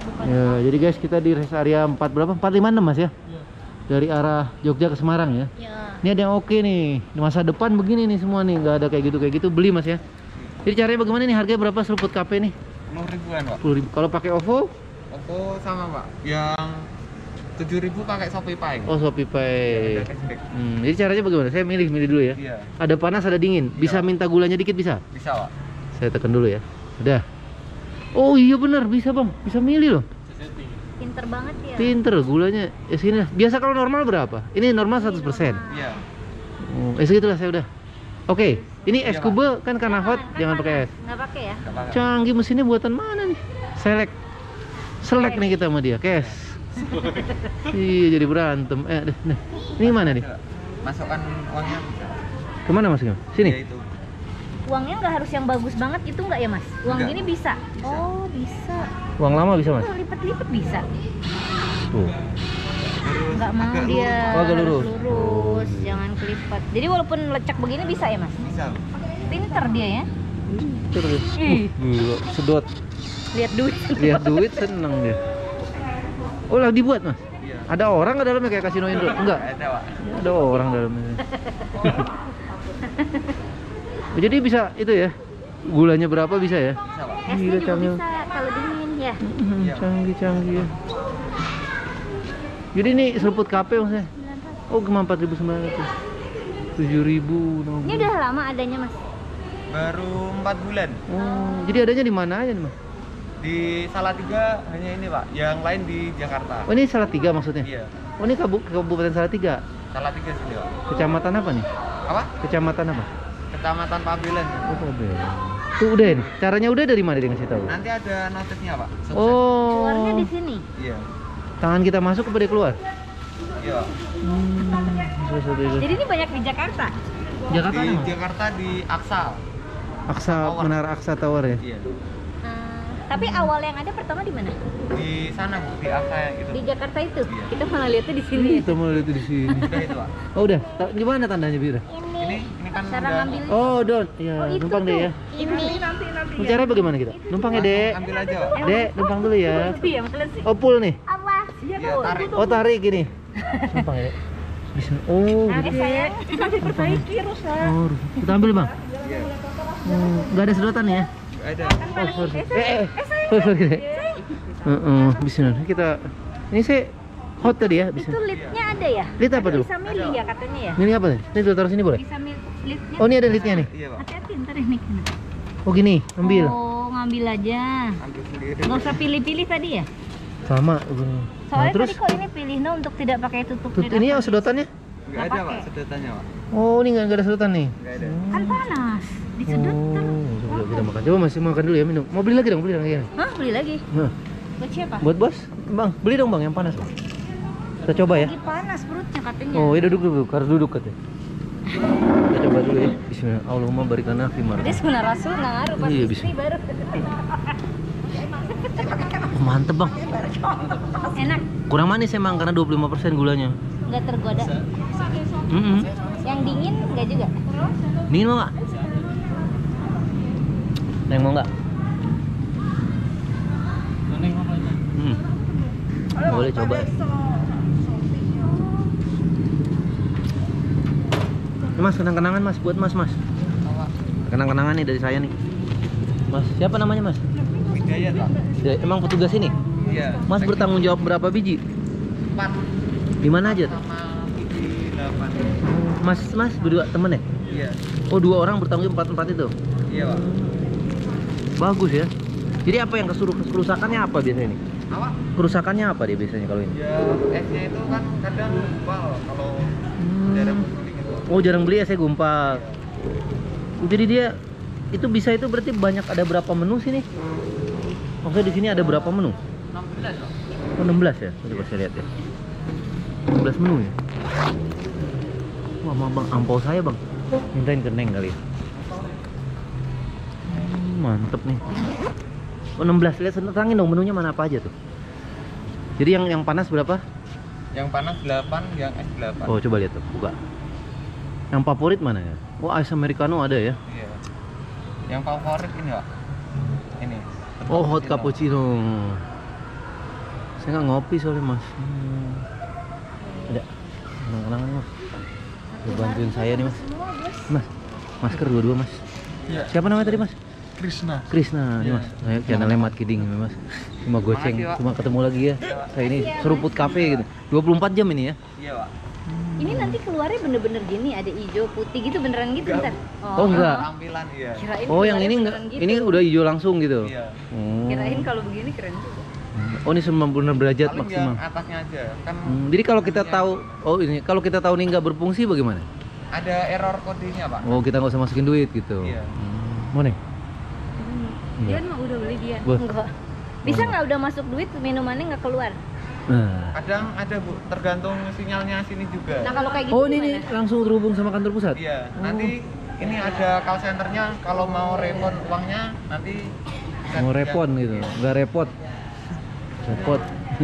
bukan. Ya, jadi guys kita di rest area 4 berapa? 456 Mas ya? Iya. Dari arah Jogja ke Semarang ya. Ya. Ini ada yang oke nih. Di masa depan begini nih semua nih, nggak ada kayak gitu beli Mas ya. Jadi caranya bagaimana nih? Harganya berapa seruput KP nih? 10 ribuan Pak. 10.000. Kalau pakai OVO? Oppo sama Pak, yang 7.000 pakai Shopee Pay. Oh, Shopee Pay. Ada cashback. Jadi caranya bagaimana? Saya milih dulu ya. Iya, Ada panas, ada dingin. Bisa Iya. minta gulanya dikit bisa? bisa Pak. Saya tekan dulu ya. Udah. Oh iya benar, bisa Bang. Bisa milih loh. Pinter banget ya. Pinter gulanya. Ya sini lah. Biasa kalau normal berapa? Ini normal 100%. Iya. Oh, segitulah saya udah. Oke, ini es Iya, kube kan karena hot, jangan pakai es. Nggak pakai ya? Nggak pakai. Canggih mesinnya buatan mana nih? Selek nih kita sama dia, kes. Iya jadi berantem. Nah. Ini mana nih? Masukkan uangnya bisa. Kemana Mas? Ya, Sini. itu. Uangnya nggak harus yang bagus banget gitu nggak ya Mas? Uang Nggak. gini bisa? Bisa. Oh bisa. Uang lama bisa Mas? Oh, lipet-lipet bisa. Tuh. Terus Nggak mau agak dia Oh, agak harus lurus. lurus, jangan kelipat. Jadi walaupun lecak begini bisa ya Mas? Bisa. Pinter dia ya. Terus. Ih. Gila, sedot. Lihat duit. Lihat duit seneng dia. Oh lagi dibuat Mas? Iya. Ada orang nggak dalamnya kayak kasino Indo? Enggak. Ada Pak. Ada orang dalamnya. Jadi bisa itu ya? Gulanya berapa bisa ya? Bisa Pak. Es Gila, juga canggih. bisa kalau dingin ya. Iya. Canggih ya. Jadi ini seruput KP maksudnya? Oh cuma 4.900. 7.000. Ini udah lama adanya Mas. Baru 4 bulan. Oh, jadi adanya di mana aja nih Mas? Di Salatiga hanya ini Pak, yang lain di Jakarta. Oh ini Salatiga maksudnya? Iya. Oh ini Kabupaten Salatiga. Salatiga sini Pak. Kecamatan apa nih? Apa? Kecamatan apa? Kecamatan Pabelan. Oh Pabel. Tuh udah nih. Caranya udah dari mana dia ngasih tahu? Nanti ada notifnya Pak. Sukses. Keluarnya Oh. di sini. Iya. Tangan kita masuk kepada keluar. Iya. Jadi ini banyak di Jakarta. Jakarta Di mana? Jakarta di Aksal. Aksa Tower. Menara Aksa Tower ya. Iya. Tapi awal yang ada pertama di mana? Di sana Bu, di Aksa yang itu. Di Jakarta itu. Iya. Kita malah lihatnya di sini. Kita mau lihat di sini. Udah itu Pak. Oh udah. Gimana tandanya Bira? Ini kan Cara udah ngambil. Oh don. Ya Oh, itu numpang deh tuh. ya. Ini. Cara bagaimana kita? Numpang ya dek. ambil aja Pak. Dek numpang dulu ya. Iya, mana sih? Oh full nih. Apa? Iya, tarik. Oh tarik gini. Numpang ya dek. Bismillah. Oh gitu. Saya masih perbaiki rusak. Oh, kita ambil bang. Iya. Oh, nggak ada sedotan ya? Ada. Oh, sorry. Sorry dek. Bismillah. Kita ini saya hot tadi ya. Itu Bismillah. lidnya ada ya? Lid apa dulu? Bisa milih ya katanya ya? Ini apa nih? Ini dulu taruh sini boleh? Bisa milih lidnya. Oh ini ada lidnya nih. Iya Pak. Hati-hati ntar ini. Oh gini, ambil. Oh, ngambil aja. Ambil sendiri. Nggak usah pilih-pilih tadi ya? Sama. Nah, Soalnya terus tadi kok ini pilih no untuk tidak pakai tutup lid. ini yang sedotannya? Enggak ada Pak, sedotannya Pak. Oh ini nggak ada sedotan nih. Enggak ada. Kan panas. Disedot terus. Oh, coba kita makan. Coba masih makan dulu ya minum. Mau beli lagi dong, beli lagi. Hah, beli lagi? Nah, Buat siapa? buat bos, bang, beli dong bang yang panas bang. Kita coba ya. Lagi panas perutnya katanya. Oh, ya duduk dulu, harus duduk katanya. Kita coba dulu ya. Bismillah. Allahumma barik lana fi ma Dia sebenarnya rasul nggak ngaruh pas Iya, istri bisa. baru. Oh, mantep bang. Enak, Kurang manis emang karena 25% gulanya. nggak tergoda. Yang dingin nggak juga. Dingin mau nggak? Neng mau nggak? Boleh coba. Ini mas, kenang-kenangan mas, buat mas. Apa? Kenang-kenangan nih dari saya nih. Mas, siapa namanya mas? Hidayat Pak. Ya, emang petugas ini? Iya. Mas bertanggung jawab berapa biji? 4 Di mana aja tuh? sama biji 8. Mas berdua temen ya? Iya. Oh 2 orang bertanggung jawab 4 itu? Iya Pak. Bagus ya. Jadi apa yang kerusakannya apa biasanya nih? Apa? Kerusakannya apa dia biasanya kalau ini? Ya esnya itu kan kadang gumpal kalau jarang beli gitu. Oh jarang beli ya saya gumpal. Jadi dia itu bisa itu berarti banyak ada berapa menu sih nih? Maksudnya di sini ada berapa menu? 16 Pak. Oh 16 ya? Coba saya lihat ya. 16 menu ya? Wah bang, ampau saya bang. Mintain ke Neng kali ya. Mantep nih. Oh 16, lihat terangin dong menunya mana apa aja tuh. Jadi yang panas berapa? Yang panas 8, yang es 8. Oh coba lihat tuh, buka. Yang favorit mana ya? Oh ice americano ada ya? Iya. Yang favorit ini Pak. Ini. Oh hot cappuccino. Saya nggak ngopi soalnya mas. Ada kenang-kenangan mas. Udah bantuin saya nih mas. Mas, masker dua-dua mas. Iya. Siapa namanya tadi mas? Krisna. Krisna nih mas. Saya channelnya Mat Kiding nih mas. Cuma goceng, Makasih, Pak. cuma ketemu lagi ya. Saya ini seruput kafe gitu. 24 jam ini ya. Iya, Pak. Ini nanti keluarnya bener-bener gini, ada hijau, putih gitu beneran gitu ntar. Oh enggak. Tampilan iya. Kirain Oh yang keluarnya ini enggak. beneran gitu. Ini udah hijau langsung gitu. Iya. Oh. Kirain kalau begini keren juga. Oh ini 90 derajat Paling maksimal. yang atasnya aja kan. Jadi kalau kita tahu, oh ini kalau kita tahu ini nggak berfungsi bagaimana? Ada error kodenya, Pak. Oh kita nggak usah masukin duit gitu. Iya. Mau nih? Dian mah udah beli Dian. Wah. Enggak. Bisa nggak udah masuk duit minumannya nggak keluar? Nah. Kadang ada, Bu, tergantung sinyalnya sini juga. Nah kalau kayak gitu Oh ini nih gimana? langsung terhubung sama kantor pusat. Iya, nanti ini ada call centernya, kalau mau refund uangnya nanti bisa Mau repot gitu, nggak repot. Repot.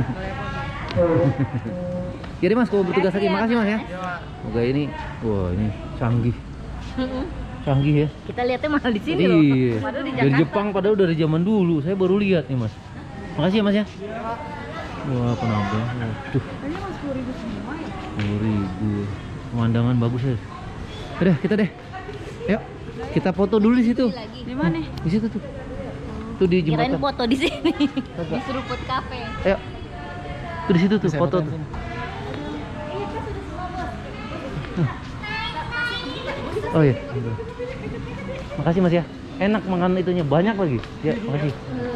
Jadi mas, kalau bertugas lagi, makasih mas ya. Iya, Pak. Oke ini, wah ini canggih, canggih ya. Kita lihatnya malah di sini loh. Iya. Padahal di Dari Jakarta. Jepang padahal dari zaman dulu. Saya baru lihat nih mas. Makasih ya mas ya. Wah penambang. Waduh. Kayaknya mas 10.000 semua ya. 10.000. Pemandangan bagus ya. Udah kita deh. Yuk kita foto dulu di situ. Lagi. Di mana? Di situ tuh. Tuh di Kirain jembatan. foto di sini. Di Seruput Cafe. Ayo. Tuh di situ tuh foto tuh. Oh iya. Makasih mas ya. Enak makan itunya banyak lagi. Ya makasih.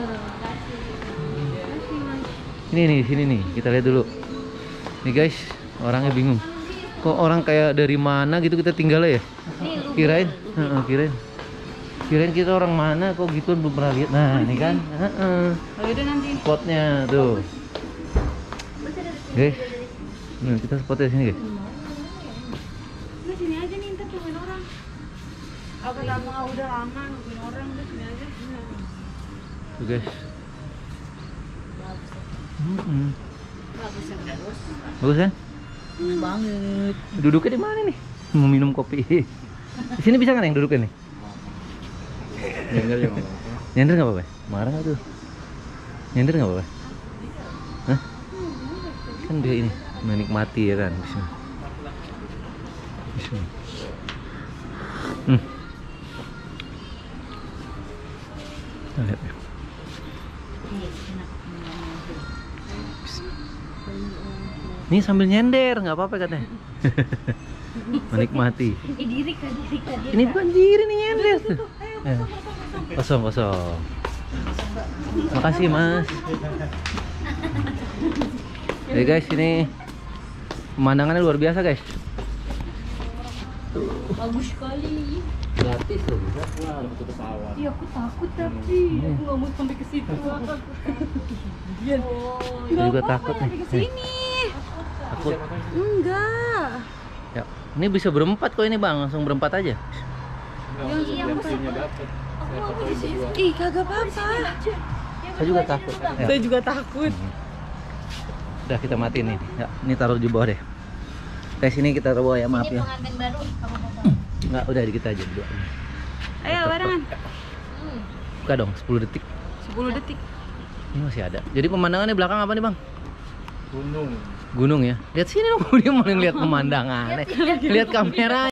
Ini nih sini nih kita lihat dulu. Nih guys orangnya bingung. Kok orang kayak dari mana gitu kita tinggal ya? Kirain, kirain kita orang mana kok gitu belum pernah lihat. Nah ini kan. Oh udah nanti. Spotnya tuh. Guys. Nah, kita spotnya sini guys. Udah sini aja nih ntar tungguin orang. Aku udah lama nungguin orang, udah sini aja. Tuh guys. Bagus ya bagus. Bagus kan? Banget. Duduknya di mana nih? Mau minum kopi. Di sini bisa kan yang duduknya nih? Nyender ya, Pak. Nyender nggak apa-apa? Marah nggak tuh? Nyender nggak apa-apa? Hah? Kan dia ini menikmati ya kan? Bismillah. Bismillah. Kita lihat ya. Ini sambil nyender, nggak apa-apa katanya. Menikmati. Diri kan. Ini bukan diri nih nyender tuh. Kosong. Makasih mas. Jadi guys ini pemandangannya luar biasa guys. Bagus sekali. Gratis loh bisa. Wah ada foto pesawat. Iya aku takut tapi aku nggak mau sampai ke situ. Iya. Saya juga takut nih. Ke sini. Takut. Enggak. Ya, ini bisa berempat kok ini bang, langsung berempat aja. Iya, ih kagak apa-apa. Saya juga takut. Ya. Saya juga takut. Udah kita matiin nih. Ya, ini taruh di bawah deh. Guys ini kita taruh ya, maaf Ini ya. pengantin baru. Enggak, udah kita aja berdua. Ayo barengan. Buka dong 10 detik. 10 detik. Ini masih ada. Jadi pemandangannya belakang apa nih bang? Gunung. Gunung ya. Lihat sini dong, dia mau ngeliat pemandangan. Lihat kamera.